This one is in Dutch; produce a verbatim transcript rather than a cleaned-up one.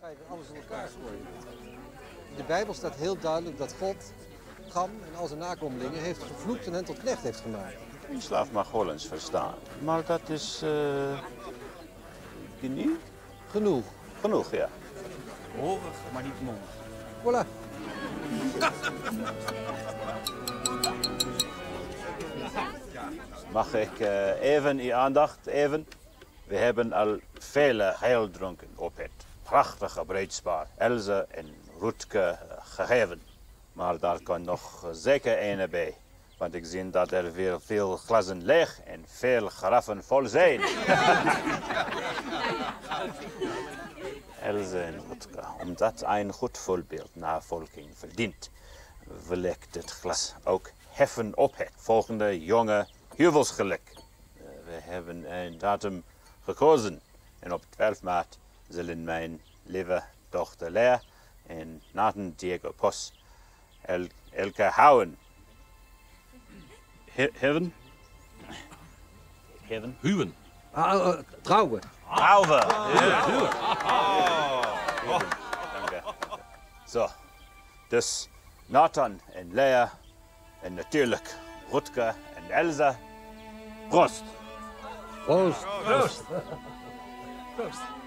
Ga je alles in elkaar gooien. In de Bijbel staat heel duidelijk dat God Cham en al zijn nakomelingen heeft gevloekt en hen tot knecht heeft gemaakt. Een slaaf mag Hollands verstaan, maar dat is uh, genoeg? Genoeg. Genoeg, ja. Horig, maar niet mondig. Voilà. Mag ik uh, even uw aandacht, even? We hebben al vele heildronken op het prachtige bruidspaar Else en Rutke gegeven. Maar daar kan nog zeker ene bij. Want ik zie dat er weer veel glazen leeg en veel garaffen vol zijn. Else en Rutke, omdat een goed voorbeeld navolging verdient, wil ik dit glas ook heffen op het volgende jonge huwelijksgeluk. We hebben een datum gekozen en op twaalf maart zullen mijn lieve dochter Lea en Nathan Diego Pos el elkaar houden. He heaven? Heaven? Huwen. Ah, uh, trouwen. Trouwen. Ja. Huwen. Oh. Dank je. Zo, dus Nathan en Lea en natuurlijk Rutke en Elsa. Proost. Proost. Proost. Proost.